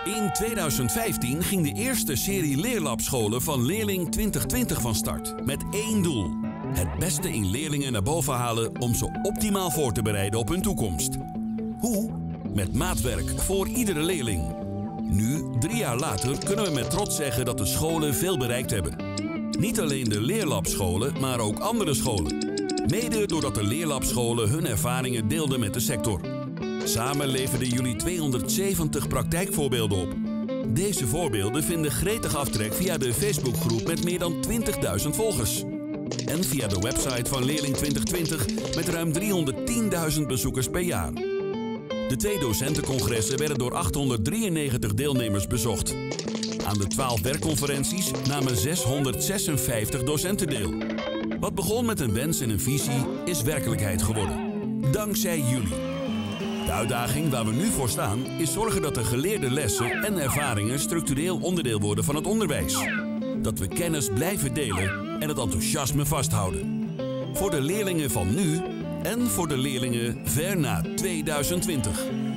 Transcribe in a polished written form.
In 2015 ging de eerste serie leerlabscholen van Leerling 2020 van start. Met één doel. Het beste in leerlingen naar boven halen om ze optimaal voor te bereiden op hun toekomst. Hoe? Met maatwerk voor iedere leerling. Nu, 3 jaar later, kunnen we met trots zeggen dat de scholen veel bereikt hebben. Niet alleen de leerlabscholen, maar ook andere scholen. Mede doordat de leerlabscholen hun ervaringen deelden met de sector. Samen leverden jullie 270 praktijkvoorbeelden op. Deze voorbeelden vinden gretig aftrek via de Facebookgroep met meer dan 20.000 volgers. En via de website van Leerling 2020 met ruim 310.000 bezoekers per jaar. De 2 docentencongressen werden door 893 deelnemers bezocht. Aan de 12 werkconferenties namen 656 docenten deel. Wat begon met een wens en een visie is werkelijkheid geworden. Dankzij jullie. De uitdaging waar we nu voor staan is zorgen dat de geleerde lessen en ervaringen structureel onderdeel worden van het onderwijs. Dat we kennis blijven delen en het enthousiasme vasthouden. Voor de leerlingen van nu en voor de leerlingen ver na 2020.